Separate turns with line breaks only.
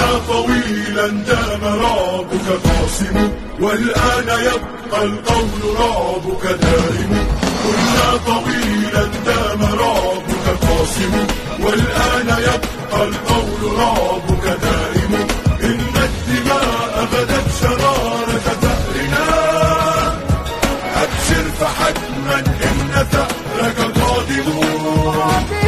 كنا طويلا دام رابك قاسم، والآن يبقى القول رابك دائم. كنا طويلا دام رابك قاسم، والآن يبقى القول رابك دائم. إن الدماء بدت شرارة ثأرنا، أبشر فحتما إن ثأرك قادم.